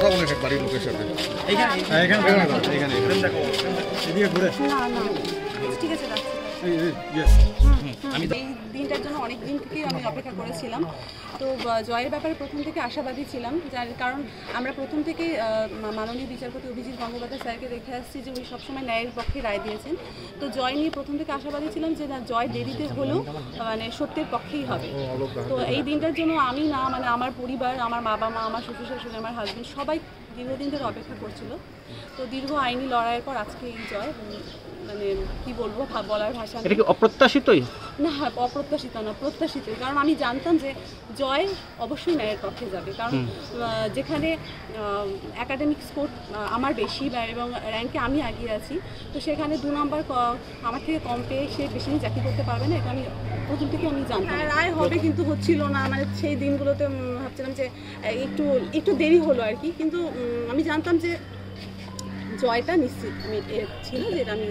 অনেক বাড়ির লোকের সাথে ঠিক আছে আমি এই দিনটার জন্য অনেক দিন থেকেই আমি অপেক্ষা করেছিলাম। তো জয়ের ব্যাপারে প্রথম থেকে আশাবাদী ছিলাম, যার কারণ আমরা প্রথম থেকেই মাননীয় বিচারপতি অভিজিৎ গঙ্গোপাধ্যায় স্যারকে দেখে আসছি যে উনি সবসময় ন্যায়ের পক্ষে রায় দিয়েছেন। তো জয় নিয়ে প্রথম থেকে আশাবাদী ছিলাম যে না, জয় দেরিতে হলেও মানে সত্যের পক্ষেই হবে। তো এই দিনটার জন্য আমি না, মানে আমার পরিবার, আমার বাবা মা, আমার শ্বশুর শাশুড়ি, আমার হাজব্যান্ড সবাই দীর্ঘদিন ধরে অপেক্ষা করছিল। তো দীর্ঘ আইনি লড়াইয়ের পর আজকে এই জয়, মানে কি বলবো, বলার ভাষা এটা কি অপ্রত্যাশিতই? না, অপ্রত্যাশিত না, প্রত্যাশিতই। কারণ আমি জানতাম যে জয় অবশ্যই ন্যায়ের পক্ষে যাবে, কারণ যেখানে একাডেমিক স্কোর আমার বেশি এবং র্যাঙ্কে আমি এগিয়ে আছি, তো সেখানে 2 নম্বর আমার থেকে কম পেয়ে সে বেশি দিন চাকরি করতে পারবে না, এটা আমি প্রথম থেকে আমি জানতাম। রায় হবে কিন্তু হচ্ছিল না, মানে সেই দিনগুলোতে ভাবছিলাম যে একটু দেরি হলো আর কি, কিন্তু আমি জানতাম যে জয়টা নিশ্চিত ছিল, যেটা আমি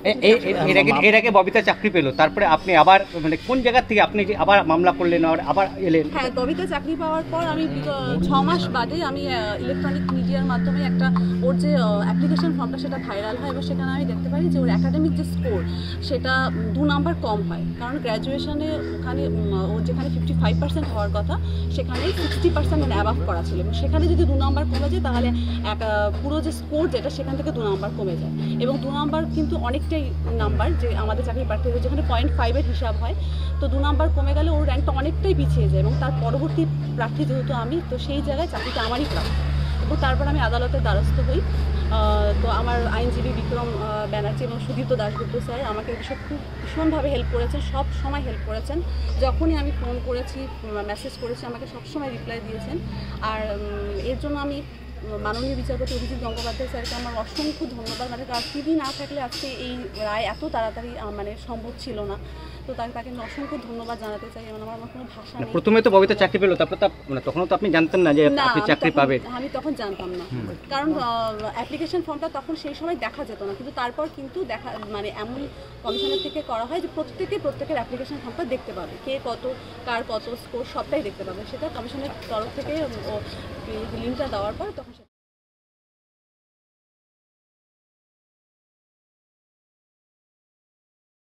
এর আগে ববিতা চাকরি পেল, তারপরে আপনি আবার মানে কোন জায়গা থেকে আপনি যে আবার মামলা করলেন আর আবার এলেন? হ্যাঁ, ববিতা চাকরি পাওয়ার পর আমি 6 মাস বাদে আমি ইলেকট্রনিক মিডিয়ার মাধ্যমে একটা ওর যে অ্যাপ্লিকেশন ফর্মটা সেটা ভাইরাল হয় এবং সেখানে আমি দেখতে পারি যে ওর একাডেমিক যে স্কোর সেটা 2 নাম্বার কম হয়। কারণ গ্র্যাজুয়েশনে ওখানে ওর যেখানে 55% হওয়ার কথা সেখানে 60% অ্যাবাভ করা ছিল, এবং সেখানে যদি 2 নাম্বার কমে যায় তাহলে পুরো যে স্কোর যেটা সেখান থেকে 2 নাম্বার কমে যায়, এবং 2 নাম্বার কিন্তু অনেকটাই নাম্বার, যে আমাদের চাকরি প্রার্থীদের যেখানে 0.5-এর হিসাব হয়, তো 2 নাম্বার কমে গেলে ওর র্যাঙ্কটা অনেকটাই পিছিয়ে যায়, এবং তার পরবর্তী প্রার্থী যেহেতু আমি, তো সেই জায়গায় চাকরিটা আমারই প্রাপ্য। এবং তারপর আমি আদালতের দ্বারস্থ হই। তো আমার আইনজীবী বিক্রম ব্যানার্জি এবং সুদীপ্ত দাশগুপ্ত স্যার আমাকে খুব ভীষণভাবে হেল্প করেছেন, সব সময় হেল্প করেছেন। যখনই আমি ফোন করেছি, মেসেজ করেছি, আমাকে সবসময় রিপ্লাই দিয়েছেন। আর এর জন্য আমি মাননীয় বিচারপতি অভিজিৎ গঙ্গোপাধ্যায় স্যারকে আমার অসংখ্য ধন্যবাদ। মানে তিনি না থাকলে আজকে এই রায় এত তাড়াতাড়ি মানে সম্ভব ছিল না। তো তাকে আমি অসংখ্য ধন্যবাদ জানাতে চাই, এবং আমার কোনো ভাষা নেই। প্রথমে তো ববিতা চাকরি পেল, তারপর মানে তখনও তো আপনি জানতেন না যে আপনি চাকরি পাবেন? আমি তখন জানতাম না, কারণ অ্যাপ্লিকেশন ফর্মটা তখন সেই সময় দেখা যেত না, কিন্তু তারপর কিন্তু দেখা, মানে এমন কমিশনের থেকে করা হয় যে প্রত্যেকের অ্যাপ্লিকেশন ফর্মটা দেখতে পাবে, কে কত, কার কত স্কোর সবটাই দেখতে পাবে। সেটা কমিশনের তরফ থেকে লিঙ্কটা দেওয়ার পর তখন